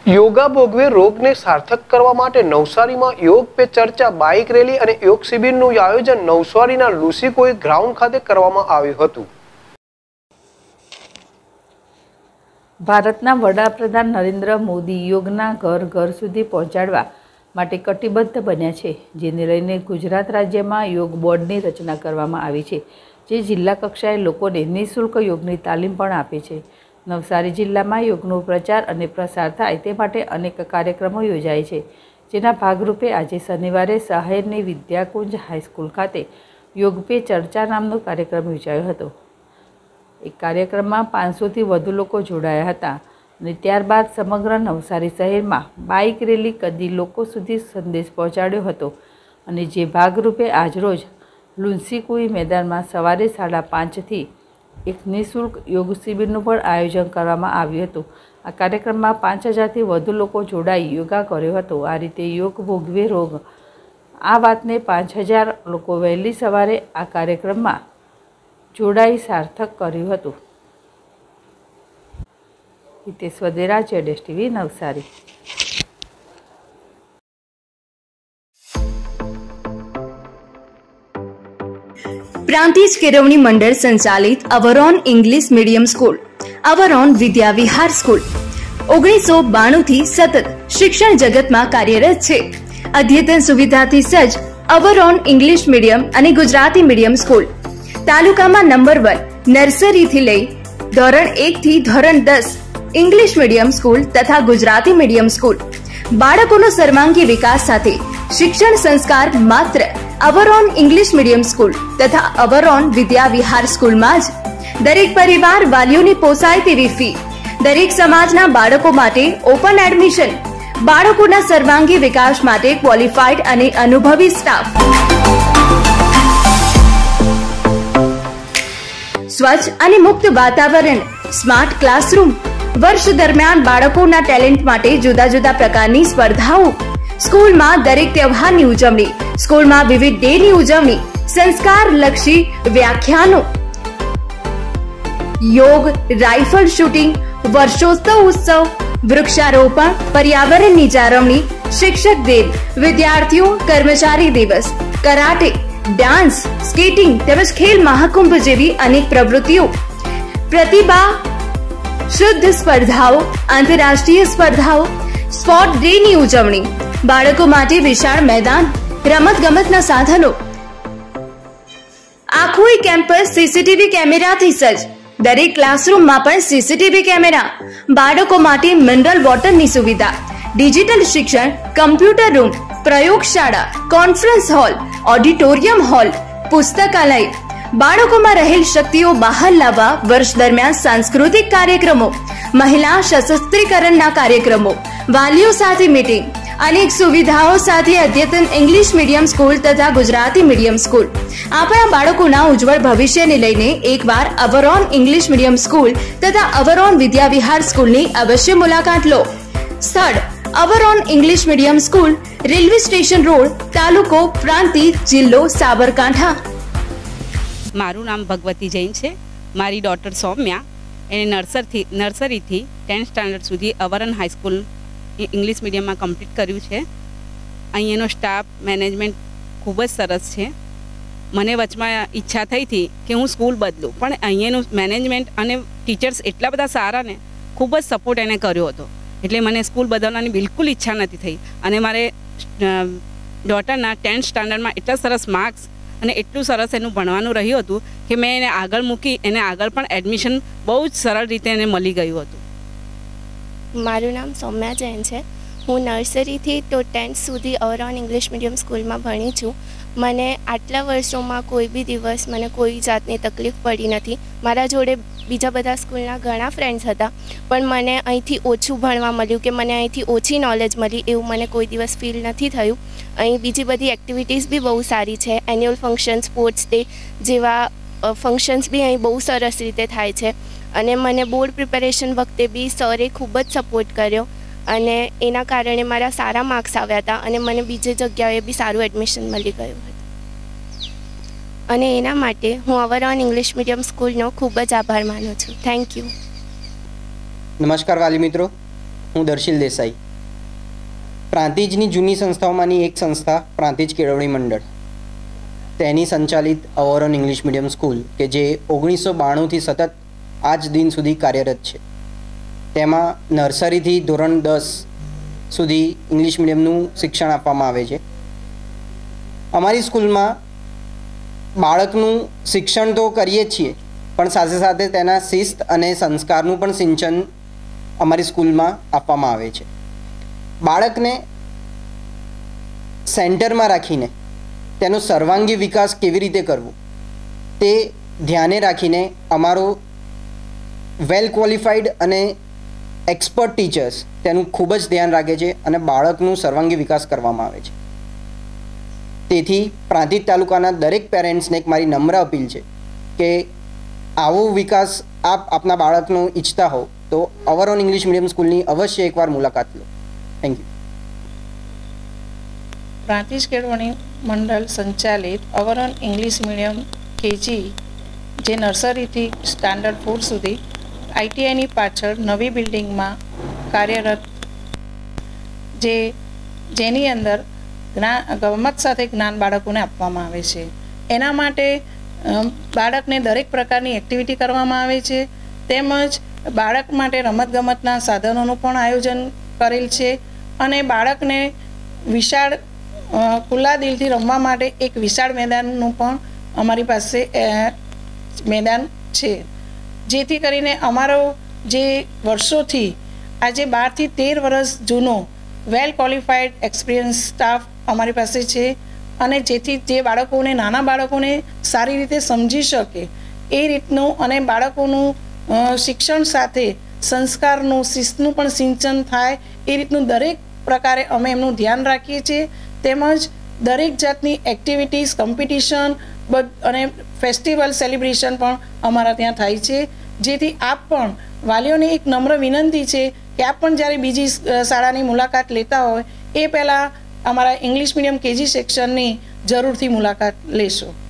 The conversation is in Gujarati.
યોગા ભોગવે રોગને સાર્થક કરવા માટે નવસારીમાં યોગ પે ચર્ચા બાઇક રેલી અને યોગ શિબિરનું આયોજન નવસારીના લુસીકોઈ ગ્રાઉન્ડ ખાતે કરવામાં આવ્યું હતું। ભારતના વડાપ્રધાન નરેન્દ્ર મોદી યોગના ઘર ઘર સુધી પહોંચાડવા માટે કટિબદ્ધ બન્યા છે, જેને લઈને ગુજરાત રાજ્યમાં યોગ બોર્ડની રચના કરવામાં આવી છે, જે જિલ્લા કક્ષાએ લોકોને નિઃશુલ્ક યોગની તાલીમ પણ આપે છે। નવસારી જિલ્લામાં યોગનો પ્રચાર અને પ્રસાર થાય તે માટે અનેક કાર્યક્રમો યોજાય છે, જેના ભાગરૂપે આજે શનિવારે શહેરની વિદ્યાકુંજ હાઈસ્કૂલ ખાતે યોગ પે ચર્ચા નામનો કાર્યક્રમ યોજાયો હતો। એક કાર્યક્રમમાં 500થી વધુ લોકો જોડાયા હતા અને ત્યારબાદ સમગ્ર નવસારી શહેરમાં બાઇક રેલી કરી લોકો સુધી સંદેશ પહોંચાડ્યો હતો અને જે ભાગરૂપે આજરોજ લુન્સીકુઈ મેદાનમાં સવારે 5:30થી એક નિઃશુલ્ક યોગ શિબિરનું પણ આયોજન કરવામાં આવ્યું હતું। આ કાર્યક્રમમાં 5000થી વધુ લોકો જોડાઈ યોગા કર્યો હતો। આ રીતે યોગ ભોગવે રોગ આ વાતને 5000 લોકો વહેલી સવારે આ કાર્યક્રમમાં જોડાઈ સાર્થક કર્યું હતું। હિતેશ વદેરા, જેડેશ ટીવી, નવસારી। प्रांतिज केळवणी मंडल संचालित Avron English medium school, Avron Vidya Vihar school 1992 થી સતત શિક્ષણ જગતમાં કાર્યરત છે। અદ્યતન સુવિધાથી સજ્જ અવરોન ઇંગ્લિશ મીડિયમ અને ગુજરાતી મીડિયમ સ્કૂલ તાલુકામાં નંબર 1 નર્સરીથી લઈ ધોરણ 1 થી ધોરણ 10 ઇંગ્લિશ મીડિયમ સ્કૂલ તથા ગુજરાતી મીડિયમ સ્કૂલ બાળકોનો સર્વાંગી વિકાસ સાથે શિક્ષણ સંસ્કાર માત્ર અવરોન ઇંગ્લિશ મીડિયમ સ્કૂલ તથા અવરોન વિદ્યા વિહાર સ્કૂલમાં જ। દરેક પરિવાર વાલીઓની પોસાય તેવી ફી, દરેક સમાજના બાળકો માટે ઓપન એડમિશન, બાળકોના સર્વાંગી વિકાસ માટે ક્વોલિફાઈડ અને અનુભવી સ્ટાફ, સ્વચ્છ અને મુક્ત વાતાવરણ, સ્માર્ટ ક્લાસરૂમ, વર્ષ દરમિયાન બાળકોના ટેલેન્ટ માટે જુદા જુદા પ્રકારની સ્પર્ધાઓ, સ્કૂલમાં દરેક તહેવારની ઉજવણી, સ્કૂલમાં વિવિધ ડેની ઉજવણી, સંસ્કારલક્ષી વ્યાખ્યાનો, યોગ, રાઇફલ શૂટિંગ, વર્ષોત્સવ ઉત્સવ, વૃક્ષારોપણ, પર્યાવરણની જાળવણી, શિક્ષક દિન, વિદ્યાર્થીઓ કર્મચારી દિવસ, કરાટે, ડાન્સ, સ્કેટિંગ તેમજ ખેલ મહાકુંભ જેવી અનેક પ્રવૃત્તિઓ, પ્રતિભા શુદ્ધ સ્પર્ધાઓ, આંતરરાષ્ટ્રીય સ્પર્ધાઓ, સ્પોર્ટ ડેની ઉજવણી, બાળકો માટે વિશાળ મેદાન, રમતગમતના સાધનો, આખું કેમ્પસ સીસીટીવી કેમેરાથી સજ્જ, દરેક ક્લાસરૂમમાં પણ સીસીટીવી કેમેરા, બાળકો માટે મિનરલ વોટરની સુવિધા, ડિજિટલ શિક્ષણ, કમ્પ્યુટર રૂમ, પ્રયોગશાળા, કોન્ફરન્સ હોલ, ઓડિટોરિયમ હોલ, પુસ્તકાલય, બાળકોમાં રહેલ શક્તિઓ બહાર લાવવા વર્ષ દરમિયાન સાંસ્કૃતિક કાર્યક્રમો, મહિલા સશસ્ત્રીકરણના કાર્યક્રમો, વાલીઓ સાથે મીટિંગ, અનેક સુવિધાઓ સાથે અદ્યતન ઇંગ્લિશ મીડિયમ સ્કૂલ તથા ગુજરાતી મીડિયમ સ્કૂલ આપણા બાળકોના ઉજ્જવળ ભવિષ્યને લઈને એકવાર અવરોન ઇંગ્લિશ મીડિયમ સ્કૂલ તથા અવરોન વિદ્યા વિહાર સ્કૂલની અવશ્ય મુલાકાત લો। સ્થળ Avron English medium school, railway station road, તાલુકો પ્રાંતિજ, જિલ્લો સાબરકાંઠા। મારું નામ ભગવતી જૈન છે। મારી ડોટર સૌમ્યા એને નર્સરીથી 10th સ્ટાન્ડર્ડ સુધી અવરોન હાઈસ્કૂલ ઇંગ્લિશ મીડિયમમાં કમ્પ્લીટ કર્યું છે। અહીંયાનો સ્ટાફ મેનેજમેન્ટ ખૂબ જ સરસ છે। મને વચમાં ઈચ્છા થઈ હતી કે હું સ્કૂલ બદલું, પણ અહીંયાનું મેનેજમેન્ટ અને ટીચર્સ એટલા બધા સારા ને ખૂબ જ સપોર્ટ એને કર્યો હતો, એટલે મને સ્કૂલ બદલવાની બિલકુલ ઈચ્છા નથી થઈ। અને મારે ડોટરના 10th સ્ટાન્ડર્ડમાં એટલા સરસ માર્ક્સ અને એટલું સરસ એનું ભણવાનું રહ્યું હતું કે મેં એને આગળ મૂકી, એને આગળ પણ એડમિશન બહુ જ સરળ રીતે એને મળી ગયું હતું। મારું નામ સૌમ્યા જૈન છે। હું નર્સરીથી તો 10th સુધી અવરોન ઇંગ્લિશ મીડિયમ સ્કૂલમાં ભણી છું। મને આટલા વર્ષોમાં કોઈ બી દિવસ મને કોઈ જાતની તકલીફ પડી નથી। મારા જોડે બીજા બધા સ્કૂલના ઘણા ફ્રેન્ડ્સ હતા, પણ મને અહીંથી ઓછું ભણવા મળ્યું કે મને અહીંથી ઓછી નોલેજ મળી એવું મને કોઈ દિવસ ફીલ નથી થયું। અહીં બીજી બધી એક્ટિવિટીઝ બી બહુ સારી છે। એન્યુઅલ ફંક્શન, સ્પોર્ટ્સ ડે જેવા ફંક્શન્સ બી અહીં બહુ સરસ રીતે થાય છે। અને મને બોર્ડ પ્રિપેરેશન વખતે બી સરે ખૂબ જ સપોર્ટ કર્યો અને એના કારણે મારા સારા માર્ક્સ આવ્યા હતા અને મને બીજી જગ્યાએ બી સારું એડમિશન મળી ગયું હતું। અને એના માટે હું અવરોન ઇંગ્લિશ મીડિયમ સ્કૂલનો ખૂબ જ આભાર માનું છું। Thank you. નમસ્કાર વાલી મિત્રો, હું દર્શિલ દેસાઈ. પ્રાંતિજની જૂની સંસ્થાઓમાંની એક સંસ્થા પ્રાંતિજ કેળવણી મંડળ, તેની સંચાલિત અવરોન ઇંગ્લિશ મીડિયમ સ્કૂલ કે જે 1992થી સતત આજ દિન સુધી કાર્યરત છે. તેમાં નર્સરીથી ધોરણ 10 સુધી ઇંગ્લિશ મીડિયમનું શિક્ષણ આપવામાં આવે છે. અમારી સ્કૂલમાં બાળકનું શિક્ષણ તો કરીએ જ છીએ, પણ સાથે સાથે તેના શિસ્ત અને સંસ્કારનું પણ સિંચન અમારી સ્કૂલમાં આપવામાં આવે છે. બાળકને સેન્ટરમાં રાખીને તેનો સર્વાંગી વિકાસ કેવી રીતે કરવો તે ધ્યાને રાખીને અમારો વેલ ક્વોલિફાઈડ અને એક્સપર્ટ ટીચર્સ તેનું ખૂબ જ ધ્યાન રાખે છે અને બાળકનું સર્વાંગી વિકાસ કરવામાં આવે છે. તેથી પ્રાંતિજ તાલુકાના દરેક પેરેન્ટ્સને એક મારી નમ્ર અપીલ છે કે આવો વિકાસ આપ આપના બાળકનો ઈચ્છતા હો તો અવરોન ઇંગ્લિશ મીડિયમ સ્કૂલની અવશ્ય એકવાર મુલાકાત લો. Thank you. પ્રાંતિજ કેળવણી મંડળ સંચાલિત અવરોન ઇંગ્લિશ મીડિયમ કેજી, જે નર્સરીથી સ્ટાન્ડર્ડ 4 સુધી આઈટીઆઈની પાછળ નવી બિલ્ડિંગમાં કાર્યરત, જેની અંદર ગમત સાથે જ્ઞાન બાળકોને આપવામાં આવે છે. એના માટે બાળકને દરેક પ્રકારની એક્ટિવિટી કરવામાં આવે છે, તેમજ બાળક માટે રમતગમતના સાધનોનું પણ આયોજન કરેલ છે અને બાળકને વિશાળ ખુલ્લા દિલથી રમવા માટે એક વિશાળ મેદાનનું પણ અમારી પાસે મેદાન છે, જેથી કરીને અમારો જે વર્ષોથી આજે 12 થી 13 વર્ષ જૂનો વેલ ક્વોલિફાઈડ એક્સપિરિયન્સ સ્ટાફ અમારી પાસે છે અને જેથી જે બાળકોને, નાના બાળકોને સારી રીતે સમજી શકે એ રીતનું અને બાળકોનું શિક્ષણ સાથે સંસ્કારનું, શિસ્તનું પણ સિંચન થાય એ રીતનું દરેક પ્રકારે અમે એમનું ધ્યાન રાખીએ છીએ. તેમજ દરેક જાતની એક્ટિવિટીઝ, કોમ્પિટિશન અને ફેસ્ટિવલ સેલિબ્રેશન પણ અમારા ત્યાં થાય છે. જેથી આપ પણ, વાલીઓને એક નમ્ર વિનંતી છે કે આપ પણ જ્યારે બીજી શાળાની મુલાકાત લેતા હોય એ પહેલાં અમારા ઇંગ્લિશ મીડિયમ કેજી સેક્શનની જરૂરથી મુલાકાત લેશો.